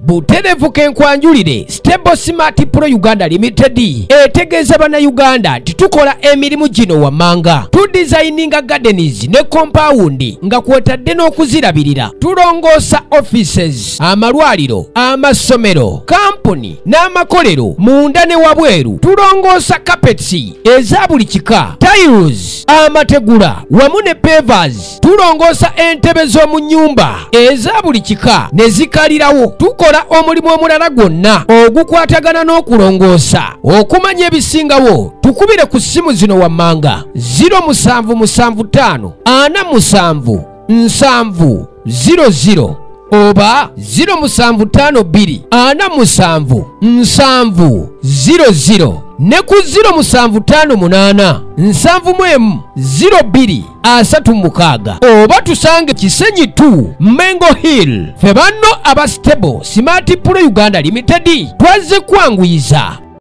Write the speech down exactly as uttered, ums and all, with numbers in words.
buterevu kenkwanjulire Stable Smart Pro Uganda Limited etegeeza bannayuganda nti tukola emirimu gino wammanga, tudesigninga gardens ne compound nga kwotadde n'okuzirabirira, tulongoosa offices, amalwaliro, amasomero, kampuni n'amakolero munda ne wabweru, tulongoosa carpets eza buli kika, tiles, amategula wamu ne pavers, tulongoosa entebe z'omu nnyumba eza buli kika ne zikalirawo. Tukola omulimu omulala gwonna ogukwatagana n'okulongoosa. Okumanya ebisingawo tukubire ku ssimu zino wammanga zero musanvu musanvu ttaano ana musanvu nsanvu zero zero oba zero musanvu ttaano bbiri ana musanvu nsanvu zero zero ne ku zero musanvu ttaano munaana nsanvu mu emu zero bbiri asatu mukaaga, oba tusange Kisenyi two Mengo Hill. Fe banno aba Stable Smart Pro Uganda Limited twaze kwanguyiza